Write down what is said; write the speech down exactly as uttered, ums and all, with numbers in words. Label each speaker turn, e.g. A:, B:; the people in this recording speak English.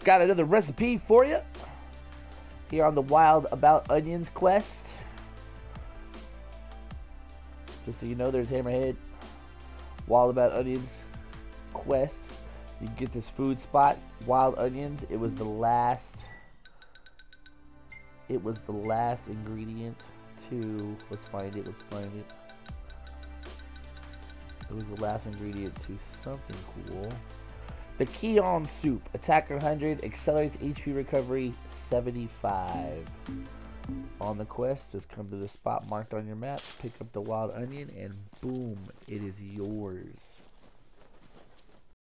A: Got another recipe for you here on the Wild About Onions quest. Just so you know, there's Hammerhead. Wild About Onions quest. You get this food spot, wild onions. It was the last. It was the last ingredient to. Let's find it. Let's find it. It was the last ingredient to something cool. The Quillion soup. Attack one hundred. Accelerates H P recovery seventy-five. On the quest, just come to the spot marked on your map. Pick up the wild onion, and boom, it is yours.